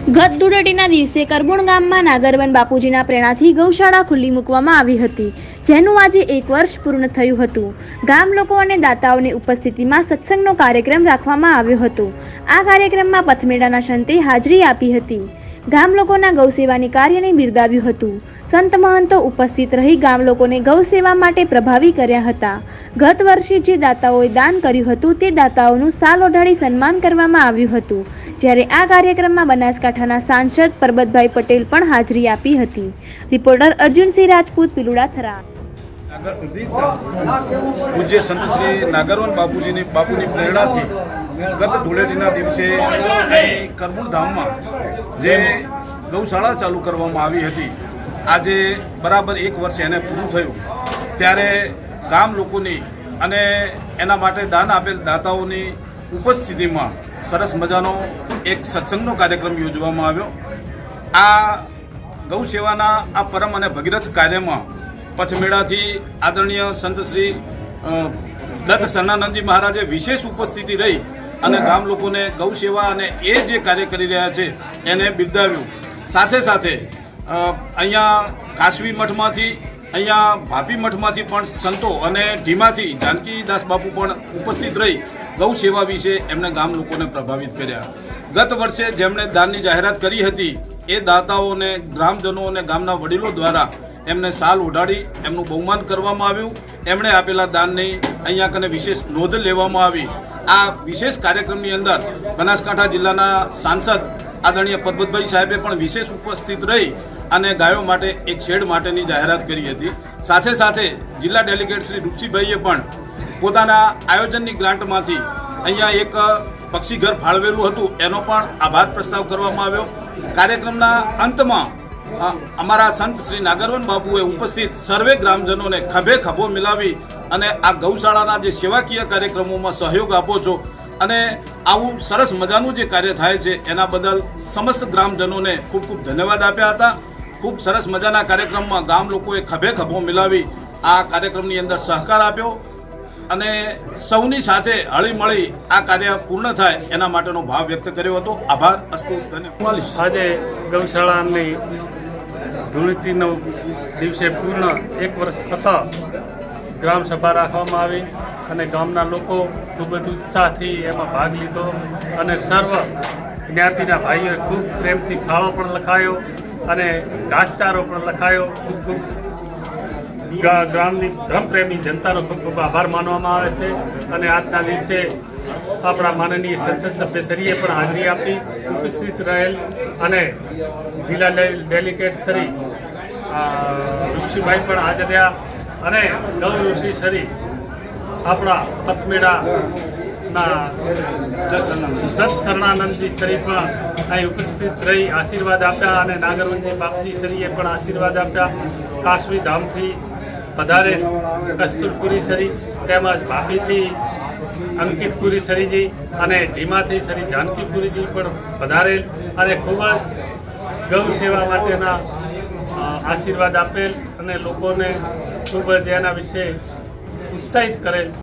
ગત ધૂળેટીના દિવસે કરબુણ ગામમાં ગરવન બાપુજીના પ્રેરણાથી ગૌશાળા ખુલ્લી મૂકવામાં આવી હતી, જેનું આજે 1 વર્ષ પૂર્ણ થયું હતું। ગામ લોકો અને દાતાઓની ઉપસ્થિતિમાં સત્સંગનો કાર્યક્રમ રાખવામાં આવ્યો હતો। આ કાર્યક્રમમાં પથમેડાના સંતે હાજરી આપી હતી। ગામ લોકોના ગૌસેવાની કાર્યને બિરદાવ્યું હતું। સંત મહંતો ઉપસ્થિત રહી ગામ લોકોને ગૌસેવા માટે પ્રભાવી કર્યા હતા। ગત વર્ષે જે દાતાઓએ દાન કર્યું હતું તે દાતાઓનું સાલ ઓઢાડી સન્માન કરવામાં આવ્યું હતું, જ્યારે આ કાર્યક્રમમાં બનાસકાંઠાના સાંસદ પરબતભાઈ પટેલ પણ હાજરી આપી હતી। રિપોર્ટર અર્જુનસિંહ રાજપૂત, પીલુડા, થરા। પૂજ્ય સંત શ્રી ગરવન બાપુની પ્રેરણાથી ગત ધૂળેટીના દિવસે કરબુણ ધામમાં જે ગૌશાળા ચાલુ કરવામાં આવી હતી, આજે બરાબર 1 વર્ષ એને પૂરું થયું, ત્યારે ગામ લોકોની અને એના માટે દાન આપેલ દાતાઓની ઉપસ્થિતિમાં સરસ મજાનો એક સત્સંગનો કાર્યક્રમ યોજવામાં આવ્યો। આ ગૌ સેવાના આ પરમ અને ભગીરથ કાર્યમાં પથમેડાથી આદરણીય સંત શ્રી દત્ત શરણાનંદજી મહારાજે વિશેષ ઉપસ્થિતિ રહી અને ગામ લોકોને ગૌ સેવા અને એ જે કાર્ય કરી રહ્યા છે એને બિરદાવ્યું। સાથે સાથે અહીંયા કાશવી મઠમાંથી, અહીંયા ભાપી મઠમાંથી પણ સંતો અને ઢીમાથી જાનકીદાસ બાપુ પણ ઉપસ્થિત રહી ગૌ સેવા વિશે એમને ગામ લોકોને પ્રભાવિત કર્યા। ગત વર્ષે જેમણે દાનની જાહેરાત કરી હતી એ દાતાઓને, ગ્રામજનો અને ગામના વડીલો દ્વારા એમને સાલ ઓઢાડી એમનું બહુમાન કરવામાં આવ્યું। એમણે આપેલા દાનની અહીંયા કને વિશેષ નોંધ લેવામાં આવી। આ વિશેષ કાર્યક્રમની અંદર બનાસકાંઠા જિલ્લાના સાંસદ આદરણીય પરબતભાઈ સાહેબે પણ વિશેષ ઉપસ્થિત રહી અને ગાયો માટે એક શેડ માટેની જાહેરાત કરી હતી। સાથે સાથે જિલ્લા ડેલિગેટ શ્રી રૂપસીભાઈએ પણ પોતાના આયોજનની ગ્રાન્ટમાંથી અહીંયા એક પક્ષી ઘર ફાળવેલું હતું, એનો પણ આભાર પ્રસ્તાવ કરવામાં આવ્યો। કાર્યક્રમના અંતમાં અમારા સંત શ્રી ગરવન બાપુએ ઉપસ્થિત સર્વે ગ્રામજનોને ખભે ખભો મિલાવી અને આ ગૌશાળાના જે સેવાકીય કાર્યક્રમોમાં સહયોગ આપો છો અને આવું સરસ મજાનું જે કાર્ય થાય છે એના બદલ સમસ્ત ગ્રામજનોને ખૂબ ખૂબ ધન્યવાદ આપ્યા હતા। ખૂબ સરસ મજાના કાર્યક્રમમાં ગામ લોકોએ ખભે ખભો મિલાવી આ કાર્યક્રમની અંદર સહકાર આપ્યો અને સૌની સાથે હળીમળી આ કાર્ય પૂર્ણ થાય એના માટેનો ભાવ વ્યક્ત કર્યો હતો। આભાર અસ્તુ, ધન્યવાદ। આજે ગૌશાળાની ધૂળેટીનો દિવસે પૂર્ણ 1 વર્ષ થતાં ગ્રામ સભા રાખવામાં આવી અને ગામના લોકો ખૂબ જ ઉત્સાહથી એમાં ભાગ લીધો અને સર્વ જ્ઞાતિના ભાઈઓએ ખૂબ પ્રેમથી ફાળો પણ લખાયો અને ઘાસચારો પણ લખાયો। ખૂબ ખૂબ ગ્રામની ધર્મપ્રેમી જનતાનો ખૂબ ખૂબ આભાર માનવામાં આવે છે અને આજના દિવસે આપણા માનનીય સંસદ સભ્યશ્રીએ પણ હાજરી આપી, ઉપસ્થિત રહેલ અને જિલ્લા ડેલિગેટ શ્રી ઋષિભાઈ પણ હાજર રહ્યા અને ગૌ શ્રી આપણા પથમેડાના દત્ત શરણાનંદજી શ્રી પણ અહીં ઉપસ્થિત રહી આશીર્વાદ આપ્યા અને ગરવનજી બાપજી શ્રીએ પણ આશીર્વાદ આપ્યા। કાશવી ધામથી પધારે કસ્તુરપુરી શ્રી તેમજ ભાભીથી અંકિતપુરી શ્રીજી અને ઢીમાથી શ્રી જાનકીપુરીજી પણ પધારેલ અને ખૂબ જ ગૌ સેવા માટેના આશીર્વાદ આપેલ અને લોકોને ખૂબ જ એના વિશે ઉત્સાહિત કરેલ।